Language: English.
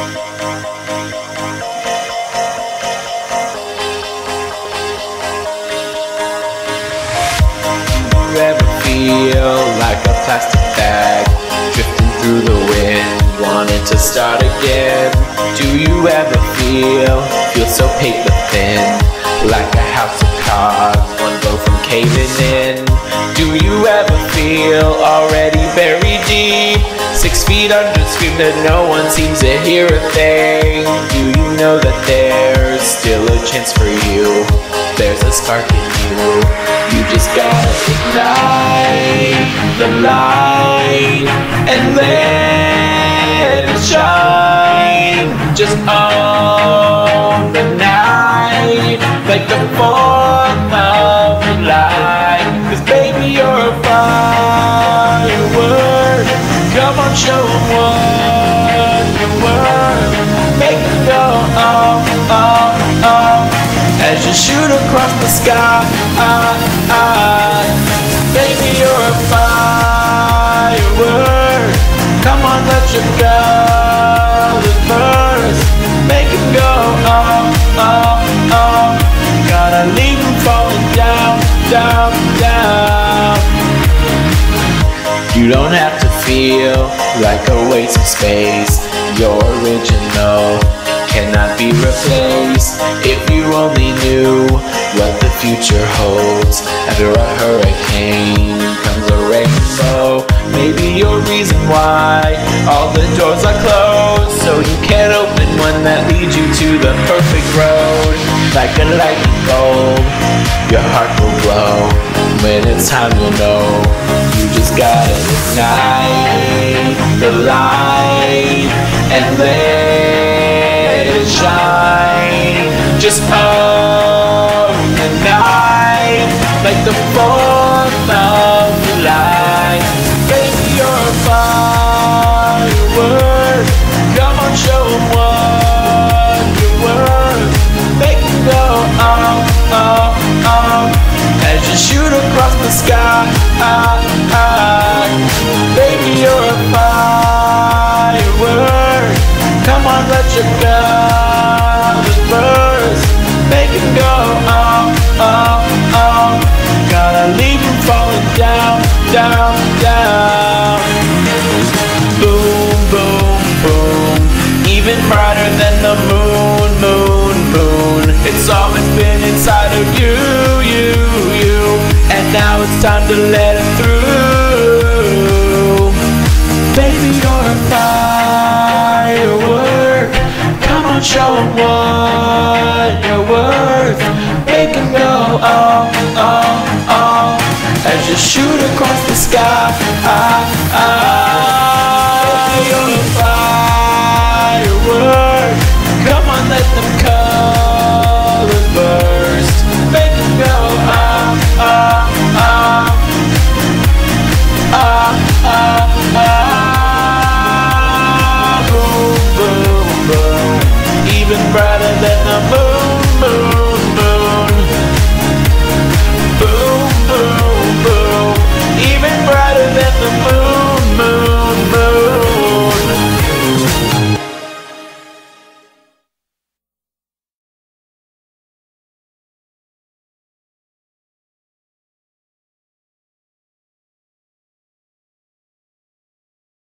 you ever feel like a plastic bag drifting through the wind, wanting to start again? Do you ever feel so paper thin, like a house of cards, one blow from caving in? Do you ever feel already buried deep, 6 feet under, scream that no one seems to hear a thing? Do you know that there's still a chance for you? There's a spark in you. You just gotta ignite the light and let it shine. Just own the night like the 4th of July. 'Cause baby, you're a firework. Come on, show 'em what you're worth. Make it go as you shoot across the sky. Baby, you're a firework. Come on, let your colors burst. Make it go gotta leave them falling down, down, down. You don't have to feel like a waste of space. You're original, cannot be replaced. If you only knew what the future holds. After a hurricane comes a rainbow. Maybe your reason why all the doors are closed, so you can't open one that leads you to the perfect road. Like a lightning bolt, your heart will glow. When it's time, you'll know. You just gotta ignite the light and let it shine. Just own the night like the 4th of July. Baby, you're a firework. Come on, show 'em what you're worth. Make it go as you shoot across the sky. Baby, you're a firework. Come on, let your colors burst. Make it go gotta leave them falling down, down, down. Boom, boom, boom. Even brighter than the moon, moon, moon. It's always been inside of you, you, you. And now it's time to let it through. Baby, you're a firework. Come on, show 'em what you're worth. Make it go as you shoot across the sky.